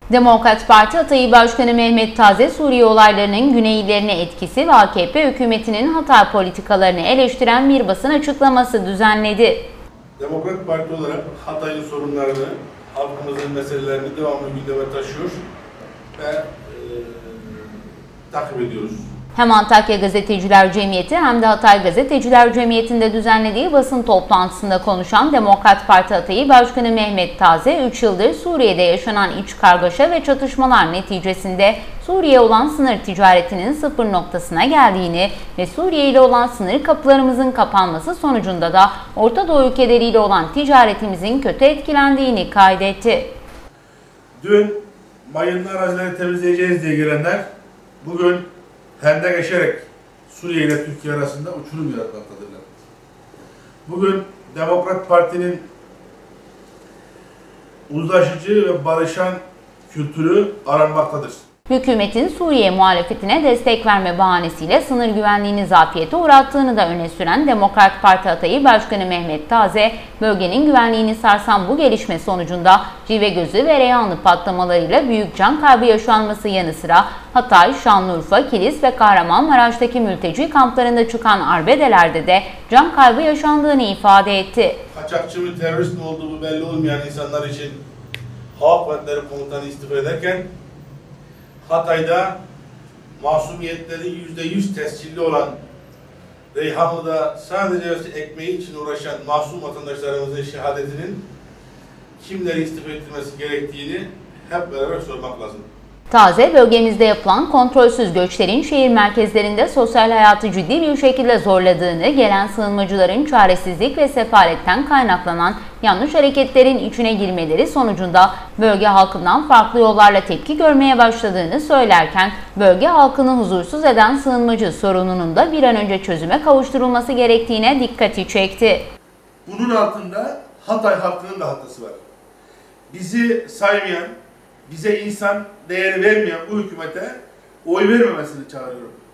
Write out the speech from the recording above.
Demokrat Parti Hatay Başkanı Mehmet Taze, Suriye olaylarının Güneylilerine etkisi ve AKP hükümetinin Hatay politikalarını eleştiren bir basın açıklaması düzenledi. Demokrat Parti olarak Hatay'ın sorunlarını, halkımızın meselelerini devamlı gündeme taşıyor ve takip ediyoruz. Hem Antakya Gazeteciler Cemiyeti hem de Hatay Gazeteciler Cemiyeti'nde düzenlediği basın toplantısında konuşan Demokrat Parti Hatay Başkanı Mehmet Taze, 3 yıldır Suriye'de yaşanan iç kargaşa ve çatışmalar neticesinde Suriye olan sınır ticaretinin sıfır noktasına geldiğini ve Suriye ile olan sınır kapılarımızın kapanması sonucunda da Orta Doğu ülkeleriyle olan ticaretimizin kötü etkilendiğini kaydetti. Dün mayınlı arazileri temizleyeceğiz diye gelenler bugün hendek eşerek Suriye ile Türkiye arasında uçurum yaratmaktadırlar. Bugün Demokrat Parti'nin uzlaşıcı ve barışan kültürü aranmaktadır. Hükümetin Suriye muhalefetine destek verme bahanesiyle sınır güvenliğini zafiyete uğrattığını da öne süren Demokrat Parti Hatay Başkanı Mehmet Taze, bölgenin güvenliğini sarsan bu gelişme sonucunda Civegözü ve Reyhanlı patlamalarıyla büyük can kaybı yaşanması yanı sıra Hatay, Şanlıurfa, Kilis ve Kahramanmaraş'taki mülteci kamplarında çıkan arbedelerde de can kaybı yaşandığını ifade etti. Kaçakçı mı, terörist mi olduğu belli olmayan insanlar için Hava Kuvvetleri Komutanı istifa ederken Hatay'da masumiyetleri %100 tescilli olan, Reyhanlı'da sadece ekmeği için uğraşan masum vatandaşlarımızın şehadetinin kimleri istifa ettirmesi gerektiğini hep beraber sormak lazım. Taze, bölgemizde yapılan kontrolsüz göçlerin şehir merkezlerinde sosyal hayatı ciddi bir şekilde zorladığını, gelen sığınmacıların çaresizlik ve sefaletten kaynaklanan yanlış hareketlerin içine girmeleri sonucunda bölge halkından farklı yollarla tepki görmeye başladığını söylerken, bölge halkını huzursuz eden sığınmacı sorununun da bir an önce çözüme kavuşturulması gerektiğine dikkati çekti. Bunun altında Hatay halkının da hatası var. Bizi saymayan, bize insan değeri vermeyen bu hükümete oy vermemesini çağırıyorum.